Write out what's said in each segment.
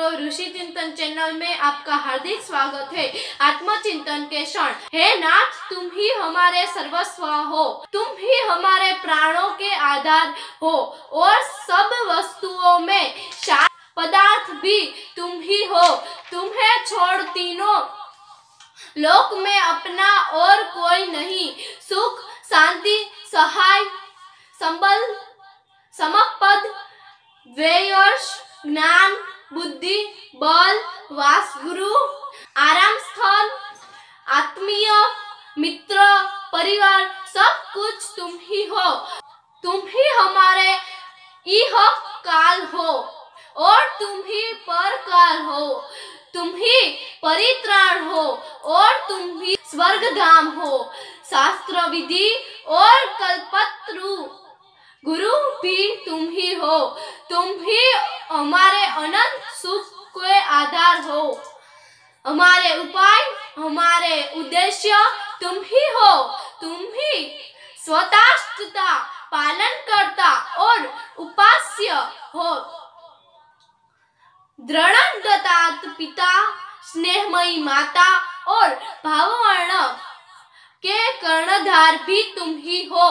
साथियों, ऋषि चिंतन चैनल में आपका हार्दिक स्वागत है। आत्मचिंतन के क्षण। हे नाथ, तुम ही हमारे सर्वस्व हो, तुम ही हमारे प्राणों के आधार हो और सब वस्तुओं में पदार्थ भी तुम ही हो। तुम्हें छोड़ तीनों लोक में अपना और कोई नहीं। सुख, शांति, सहाय, संबल, समपद, वेयर्ष, ज्ञान, बुद्धि, बल, वासगुरु, आराम स्थल, आत्मीय, मित्र, परिवार, सब कुछ तुम ही हो। तुम ही हमारे इह काल हो और तुम ही परकाल हो। तुम ही परित्राण हो और तुम ही स्वर्गधाम हो। शास्त्र विधि और कल्पत्रु गुरु भी तुम ही हो। तुम ही हमारे अनंत सुख के आधार हो। हमारे उपाय, हमारे उद्देश्य तुम ही हो। तुम ही स्वतःस्था पालन करता और उपास्य हो। दृढ़ पिता, स्नेहमयी माता और भाववर्ण के कर्णधार भी तुम ही हो।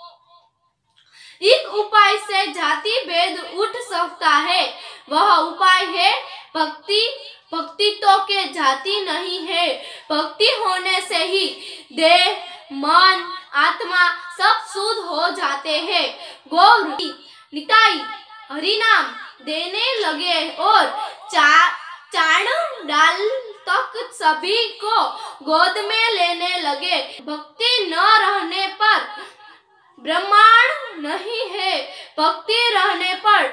एक उपाय से जाति भेद उठ सकता है, वह उपाय है भक्ति। भक्ति तो के जाति नहीं है। भक्ति होने से ही देह, मन, आत्मा सब शुद्ध हो जाते हैं। गौर निताई हरिनाम देने लगे और चांडाल तक सभी को गोद में लेने लगे। भक्ति न रहने पर ब्रह्मांड नहीं है, भक्ति रहने पर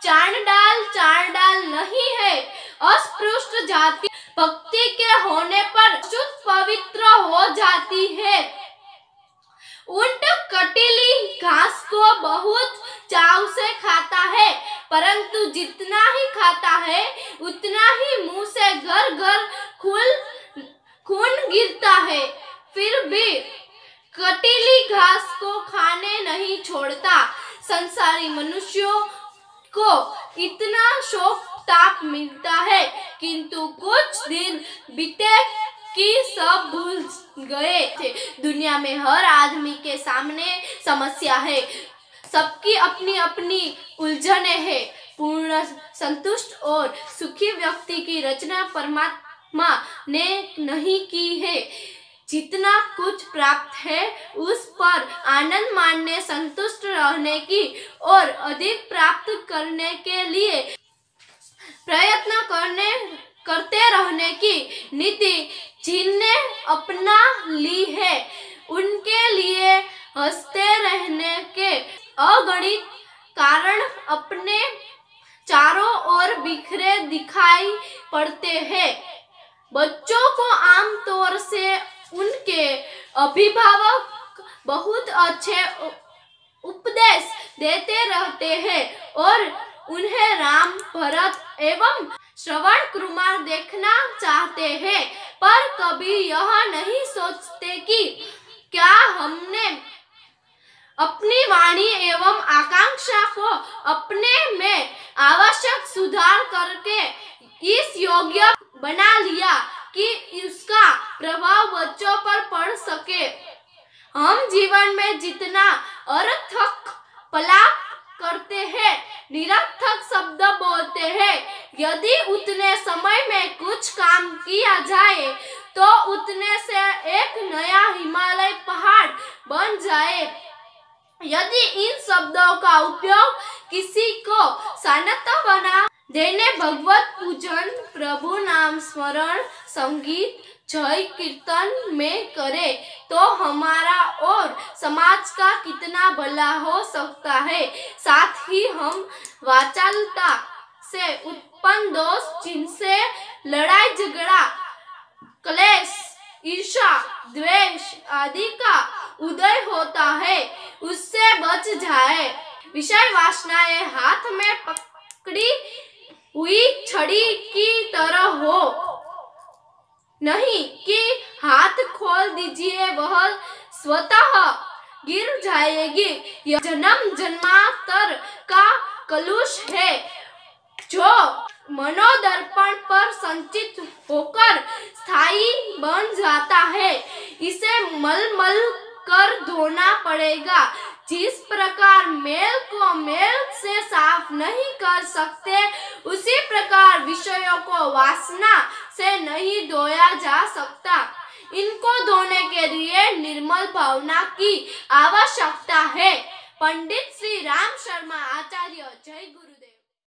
चांडाल नहीं है। अस्पृष्ट जाति भक्ति के होने पर शुद्ध पवित्र हो जाती है। ऊंट कटीली घास को बहुत चाव से खाता है, परंतु जितना ही खाता है उतना ही मुंह से घर घर खून गिरता है। फिर भी कटीली घास को खाने नहीं छोड़ता। संसारी मनुष्यों को इतना शोक ताप मिलता है, किंतु कुछ दिन बीते कि सब भूल गए थे। दुनिया में हर आदमी के सामने समस्या है, सबकी अपनी अपनी उलझने हैं। पूर्ण संतुष्ट और सुखी व्यक्ति की रचना परमात्मा ने नहीं की है। जितना कुछ प्राप्त है उस पर आनंद मानने, संतुष्ट रहने की और अधिक प्राप्त करने के लिए प्रयत्न करते रहने की नीति जिनने अपना ली है, उनके लिए हंसते रहने के अगणित कारण अपने चारों ओर बिखरे दिखाई पड़ते हैं। बच्चों को आमतौर से उनके अभिभावक बहुत अच्छे उपदेश देते रहते हैं और उन्हें राम, भरत एवं श्रवण कुमार देखना चाहते हैं, पर कभी यह नहीं सोचते कि क्या हमने अपनी वाणी एवं आकांक्षा को अपने में आवश्यक सुधार करके इस योग्य बना लिया कि उसका प्रभाव बच्चों पर पड़ सके। हम जीवन में जितना अर्थक पलाप करते हैं, निरर्थक शब्द बोलते हैं, यदि उतने समय में कुछ काम किया जाए तो उतने से एक नया हिमालय पहाड़ बन जाए। यदि इन शब्दों का उपयोग किसी को शांत बना देने, भगवत पूजन, प्रभु नाम स्मरण, संगीत, जय कीर्तन में करे तो हमारा और समाज का कितना भला हो सकता है। साथ ही हम वाचालता से उत्पन्न दोष, जिनसे लड़ाई झगड़ा, क्लेश, ईर्ष्या, द्वेष आदि का उदय होता है, उससे बच जाए। विषय वासनाएं हाथ में पकड़ी हुई छड़ी की तरह हो, नहीं कि हाथ खोल दीजिए वह स्वतः गिर जाएगी। यह जन्म जन्मांतर का कलुष है जो मनोदर्पण पर संचित होकर स्थायी बन जाता है। इसे मल कर धोना पड़ेगा। जिस प्रकार मेल को मेल से साफ नहीं कर सकते, उसी प्रकार विषयों को वासना से नहीं धोया जा सकता। इनको धोने के लिए निर्मल भावना की आवश्यकता है। पंडित श्री राम शर्मा आचार्य। जय गुरु।